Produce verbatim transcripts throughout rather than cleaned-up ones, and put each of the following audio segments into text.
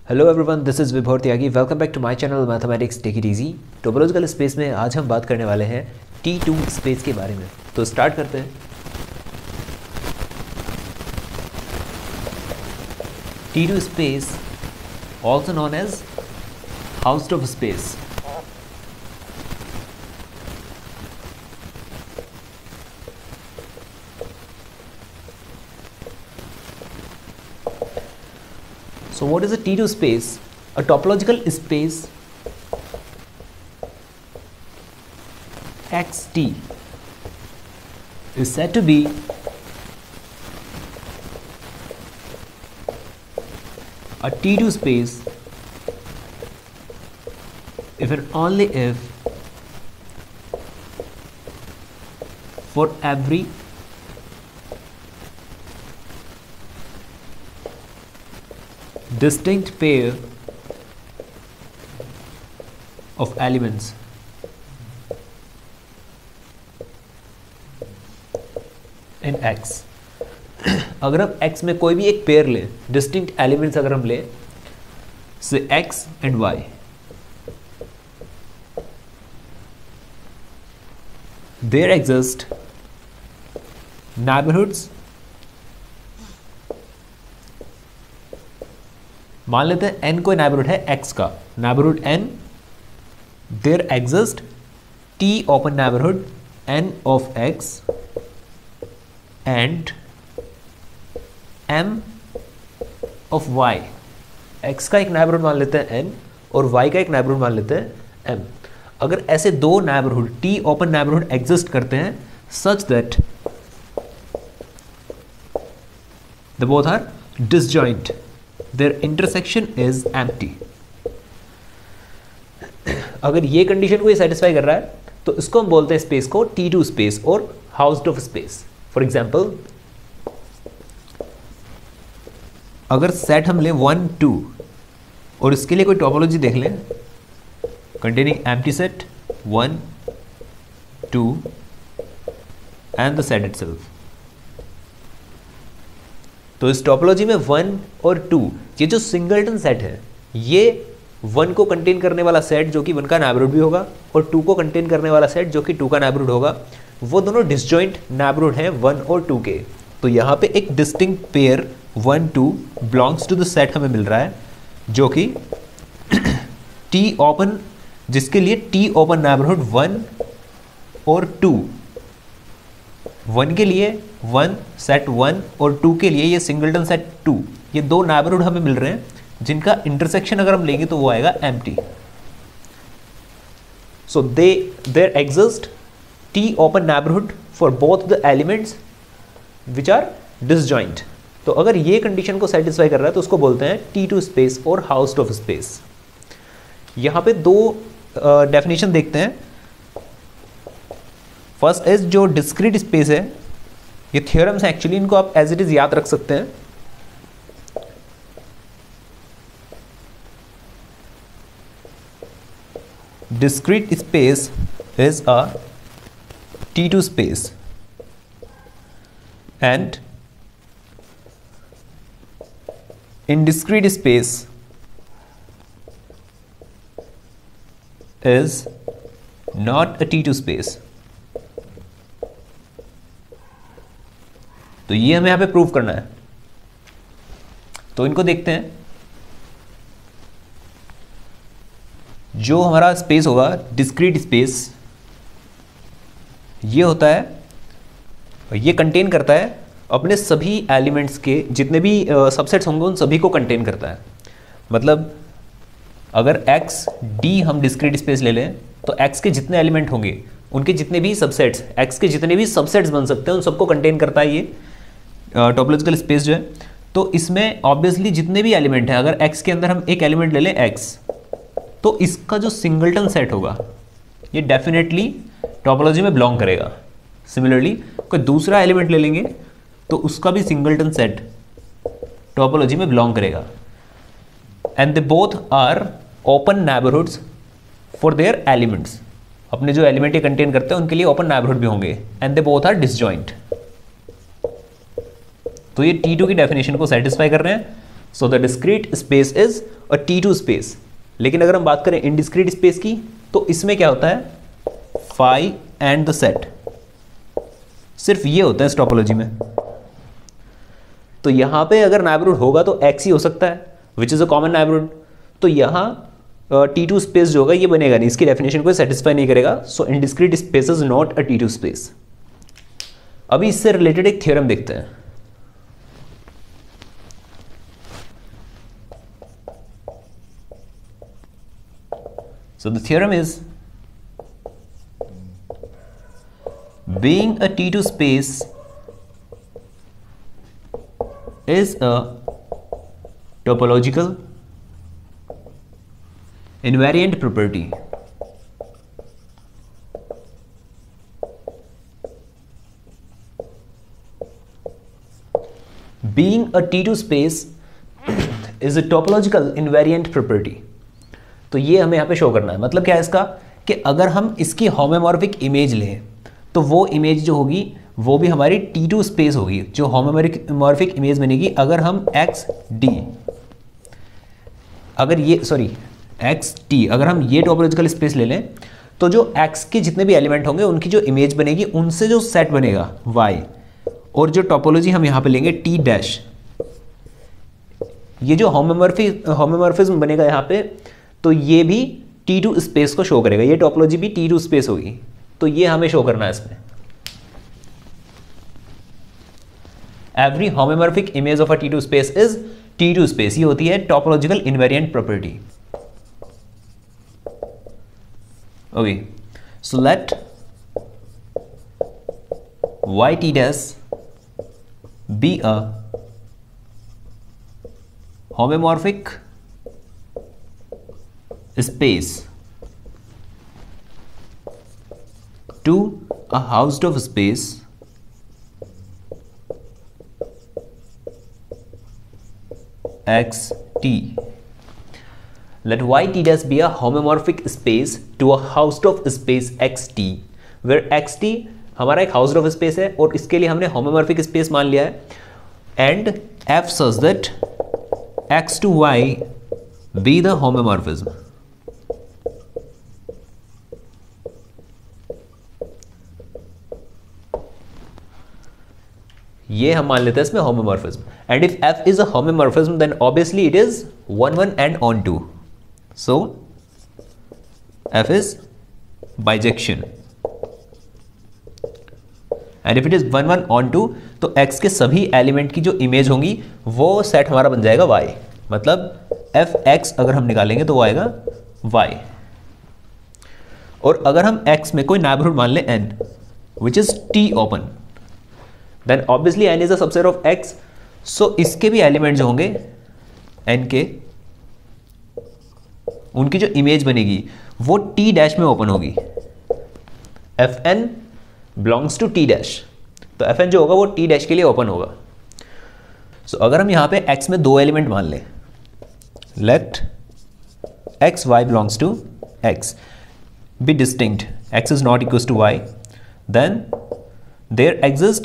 Hello everyone, this is Vibhor Tyagi. Welcome back to my channel mathematics take it easy. Topological space में आज हम बात करने वाले हैं टी टू स्पेस के बारे में। तो स्टार्ट करते हैं। T two space also known as Hausdorff space. So what is a T two space? A topological space X T is said to be a T two space if and only if for every distinct pair of elements in X। अगर हम X में कोई भी एक pair लें, distinct elements अगर हम लें से X and Y, there exist neighborhoods। मान लेते हैं n कोई नेबरहुड है x का, neighbourhood n, there exist t open neighbourhood n of x and m of y। x का एक नेबरहुड मान लेते हैं n और y का एक नेबरहुड मान लेते हैं m। अगर ऐसे दो neighbourhood t open neighbourhood exist करते हैं such that the both are disjoint, their intersection is empty। अगर ये कंडीशन को ये सेटिस्फाई कर रहा है तो इसको हम बोलते हैं स्पेस को टी टू स्पेस और Hausdorff space. For example, अगर सेट हम लें वन टू और इसके लिए कोई टोपोलॉजी देख लें containing empty set one two and the set itself, तो इस टोपोलॉजी में वन और टू ये जो सिंगलटन सेट है, ये वन को कंटेन करने वाला सेट जो कि वन का नेबरहुड भी होगा और टू को कंटेन करने वाला सेट जो कि टू का नेबरहुड होगा, वो दोनों डिसजॉइंट नेबरहुड हैं वन और टू के। तो यहाँ पे एक distinct pair one two belongs to the set हमें मिल रहा है जो कि टी ओपन, जिसके लिए टी ओपन नेबरहुड वन और टू, वन के लिए वन सेट वन और टू के लिए ये सिंगलटन सेट टू, ये दो नेबरहुड हमें मिल रहे हैं जिनका इंटरसेक्शन अगर हम लेंगे तो वो आएगा empty. So they there exist T open neighbourhood for both the elements which are disjoint. तो अगर ये कंडीशन को सेटिस्फाई कर रहा है तो उसको बोलते हैं टी टू स्पेस और हाउस्ड ऑफ स्पेस। यहां पे दो डेफिनेशन uh, देखते हैं। फर्स्ट इज जो डिस्क्रीट स्पेस है, ये थ्योरम्स हैं एक्चुअली, इनको आप एज इट इज याद रख सकते हैं। Discrete space is a T two space and indiscrete space is not a T two space. तो ये हमें यहां पे प्रूव करना है। तो इनको देखते हैं। जो हमारा स्पेस होगा डिस्क्रीट स्पेस, ये होता है, ये कंटेन करता है अपने सभी एलिमेंट्स के जितने भी सबसेट्स होंगे उन सभी को कंटेन करता है। मतलब अगर x d हम डिस्क्रीट स्पेस ले लें तो x के जितने एलिमेंट होंगे उनके जितने भी सबसेट्स, x के जितने भी सबसेट्स बन सकते हैं उन सबको कंटेन करता है ये टोपोलॉजिकल स्पेस जो है। तो इसमें ऑब्वियसली जितने भी एलिमेंट हैं, अगर x के अंदर हम एक एलिमेंट ले लें x, तो इसका जो सिंगलटन सेट होगा ये डेफिनेटली टोपोलॉजी में बिलोंग करेगा। सिमिलरली कोई दूसरा एलिमेंट ले लेंगे तो उसका भी सिंगलटन सेट टोपोलॉजी में बिलोंग करेगा। And they both are open neighbourhoods for their elements. अपने जो एलिमेंट ये कंटेन करते हैं उनके लिए ओपन नेबरहुड भी होंगे and they both are disjoint. तो ये टी टू की डेफिनेशन को सेटिस्फाई कर रहे हैं। So the discrete space is a T two space. लेकिन अगर हम बात करें इनडिस्क्रीट स्पेस की तो इसमें क्या होता है, फाई एंड द सेट, सिर्फ ये होता है इस टोपोलॉजी में। तो यहां पे अगर नेबरहुड होगा तो एक्स ही हो सकता है, which is a common neighbourhood. तो यहां टी टू स्पेस जो होगा ये बनेगा नहीं, इसकी डेफिनेशन को सेटिस्फाई नहीं करेगा। So indiscrete space is not a T two space. अभी इससे रिलेटेड एक थ्योरम देखते हैं। So the theorem is, being a T two space is a topological invariant property. Being a T two space is a topological invariant property. तो ये हमें यहाँ पे शो करना है। मतलब क्या है इसका, कि अगर हम इसकी होमोमॉर्फिक इमेज लें तो वो इमेज जो होगी वो भी हमारी टी टू स्पेस होगी। जो होमोमॉर्फिक इमेज बनेगी अगर हम एक्स डी, अगर ये सॉरी एक्स टी, अगर हम ये टोपोलॉजिकल स्पेस ले लें तो जो एक्स के जितने भी एलिमेंट होंगे उनकी जो इमेज बनेगी उनसे जो सेट बनेगा वाई, और जो टोपोलॉजी हम यहाँ पे लेंगे टी डैश, ये जो होमोमॉर्फिक होमोमॉर्फिज्म बनेगा यहाँ पे, तो ये भी टी टू स्पेस को शो करेगा। ये टोपोलॉजी भी टी टू स्पेस होगी। तो ये हमें शो करना है इसमें। Every homeomorphic image of a T two space is T two space. ये होती है topological invariant property. Okay, so let Y T dash be a homeomorphic space to a Hausdorff space X T. Let Y T dash be a homomorphic space to a Hausdorff space X T, where X T हमारा एक Hausdorff space है और इसके लिए हमने homomorphic space मान लिया है, and F such that X to Y be the homomorphism. ये हम मान लेते हैं इसमें homeomorphism. And if f is a homeomorphism then obviously it is one one and onto. So f is bijection, and if it is one one onto तो x के सभी element की जो इमेज होंगी वो set हमारा बन जाएगा y। मतलब एफ एक्स अगर हम निकालेंगे तो वो आएगा y। और अगर हम x में कोई नेबरहुड मान लें n which is t open, then obviously n is a subset of x। सो इसके भी एलिमेंट जो होंगे n के, उनकी जो इमेज बनेगी वो t डैश में ओपन होगी। F N belongs to t dash, तो एफ एन जो होगा वो t डैश के लिए ओपन होगा। सो so, अगर हम यहां पे x में दो एलिमेंट मान लें, let X Y belongs to x be distinct, x is not equals to y, then there exist,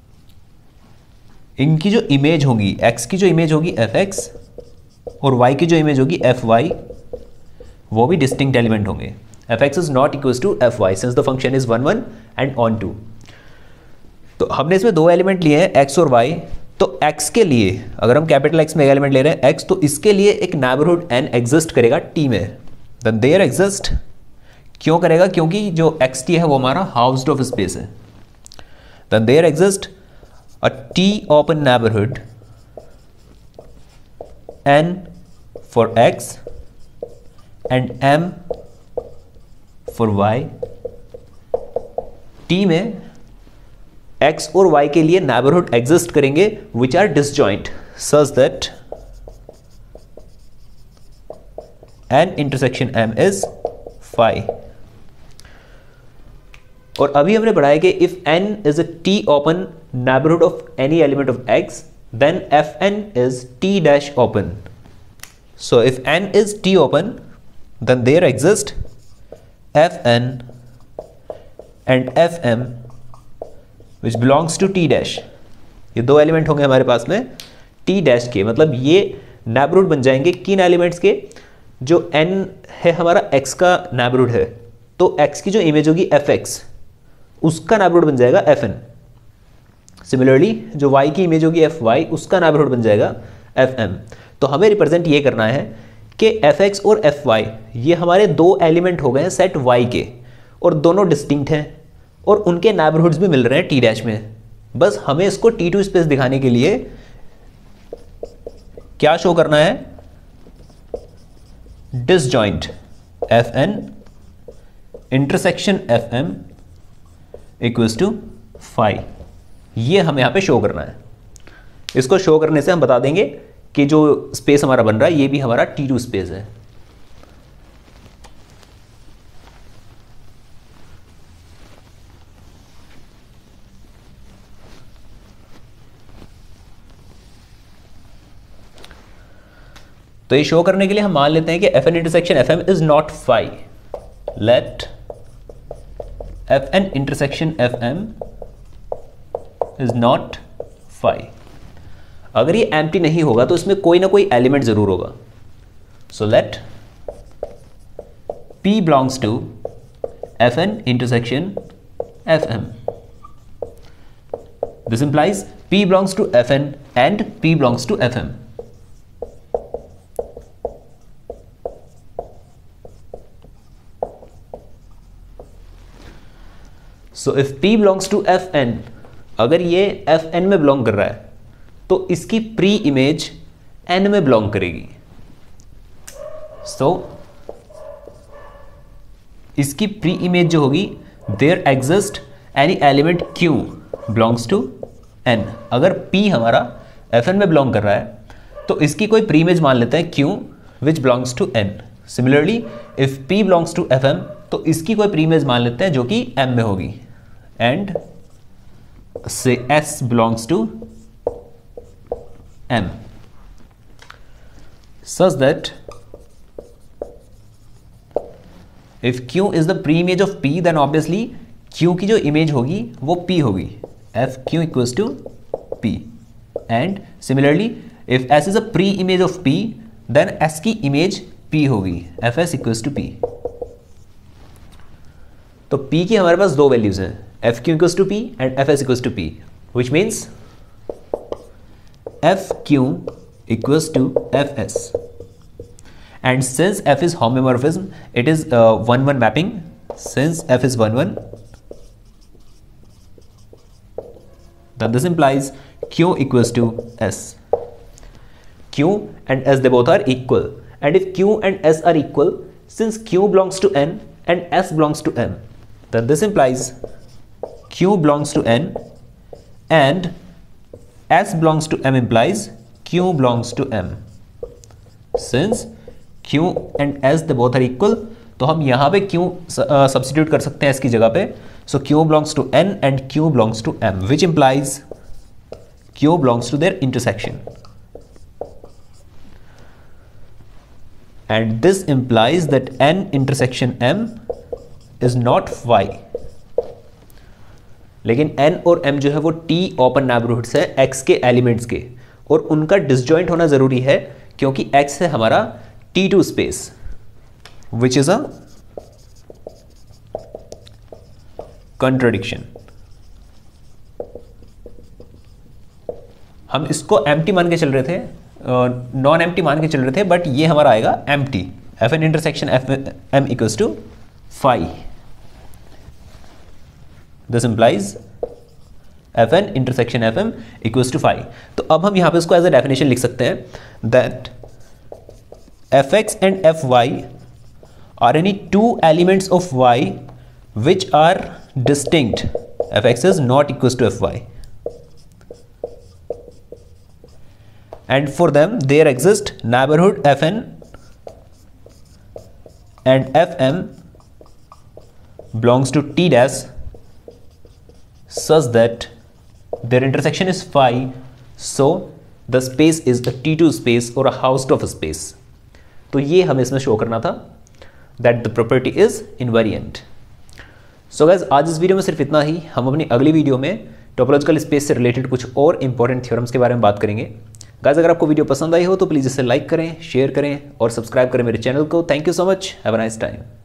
इनकी जो इमेज होगी, x की जो इमेज होगी एफ एक्स और y की जो इमेज होगी एफ वाई, वो भी डिस्टिंक्ट एलिमेंट होंगे। F X is not equals to F Y since the function is one one and onto. तो हमने इसमें दो एलिमेंट लिए हैं x और y। तो x के लिए अगर हम कैपिटल x में एक एलिमेंट ले रहे हैं x, तो इसके लिए एक नेबरहुड n एग्जिस्ट करेगा t में। देन देयर एग्जिस्ट, क्यों करेगा? क्योंकि जो एक्स टी है वो हमारा हाउस्डॉर्फ स्पेस है। Then there exist a T open neighbourhood n for x and m for y। t में x और y के लिए नेबरहुड एग्जिस्ट करेंगे which are disjoint such that n intersection m is phi। और अभी हमने पढ़ा है कि if n is a t open neighbourhood of any element of x, then fn is t dash open. So if n is t open, then there exist fn and fm which belongs to t dash। ये दो element होंगे हमारे पास में t dash के, मतलब ये neighbourhood बन जाएंगे किन एलिमेंट्स के, जो n है हमारा x का नेबरहुड है, तो x की जो इमेज होगी एफ एक्स, उसका नेबरहुड बन जाएगा एफ एन। सिमिलरली जो y की इमेज होगी एफ वाई, उसका नेबरहुड बन जाएगा एफ एम। तो हमें रिप्रेजेंट ये करना है कि एफ एक्स और एफ वाई ये हमारे दो एलिमेंट हो गए हैं सेट y के, और दोनों डिस्टिंक्ट हैं और उनके नेबरहुड्स भी मिल रहे हैं टी डैश में। बस हमें इसको टी टू स्पेस दिखाने के लिए क्या शो करना है, disjoint F N intersection F M equals to phi, ये हमें यहां पे शो करना है। इसको शो करने से हम बता देंगे कि जो स्पेस हमारा बन रहा है ये भी हमारा टी टू स्पेस है। तो ये शो करने के लिए हम मान लेते हैं कि F N intersection F M is not phi. Let F N intersection F M is not phi. अगर ये एम्प्टी नहीं होगा तो इसमें कोई ना कोई एलिमेंट जरूर होगा। So let P belongs to F N intersection F M. This implies P belongs to F N and P belongs to F M. So if P belongs to F N, अगर ये F N में belong कर रहा है तो इसकी pre image N में belong करेगी। सो so, इसकी प्री इमेज जो होगी, there exist any element Q belongs to N। अगर P हमारा एफ एन में बिलोंग कर रहा है तो इसकी कोई प्री इमेज मान लेते हैं Q which belongs to N। Similarly if P belongs to F M तो इसकी कोई प्री इमेज मान लेते हैं जो कि M में होगी, एंड से S belongs to M, such that if Q is the pre-image of P, then obviously Q की जो इमेज होगी वो P होगी, F Q equals to P, and similarly if S is a pre-image of P, then S की इमेज P होगी, F S equals to P। तो P की हमारे पास दो वैल्यूज हैं, F Q equals to P and F S equals to P, which means F Q equals to F S, and since F is homomorphism, it is one one mapping. Since F is one one, then this implies Q equals to S. Q and S, they both are equal, and if Q and S are equal, since Q belongs to N and S belongs to M, then this implies Q belongs to N and S belongs to M implies Q belongs to M. Since Q and S they both are equal, तो हम यहाँ पे Q substitute कर सकते हैं S की जगह पे. So Q belongs to N and Q belongs to M, which implies Q belongs to their intersection. And this implies that N intersection M is not phi. लेकिन n और m जो है वो t ओपन नेबरहुड्स है x के elements के, और उनका डिसजॉइंट होना जरूरी है क्योंकि x है हमारा T two space, which is a contradiction. हम इसको एम्प्टी मान के चल रहे थे, नॉन एम्प्टी मान के चल रहे थे, बट ये हमारा आएगा empty. F N intersection F M equals to phi. This implies F N intersection F M equals to phi. तो अब हम यहाँ पे इसको एज a definition लिख सकते हैं that F X and F Y are any two elements of y which are distinct. F X is not equals to F Y. And for them there exist neighborhood F N and F M belongs to T dash such that their intersection is phi, so the space is a T two space or a Hausdorff of a space. तो ये हमें इसमें show करना था that the property is invariant. So guys, आज इस video में सिर्फ इतना ही. हम अपनी अगली वीडियो में टोपोलॉजिकल स्पेस से रिलेटेड कुछ और इंपॉर्टेंट थ्योरम्स के बारे में बात करेंगे. गाइस अगर आपको वीडियो पसंद आई हो तो प्लीज़ इसे लाइक करें, शेयर करें और सब्सक्राइब करें मेरे चैनल को। Thank you so much, have a nice time.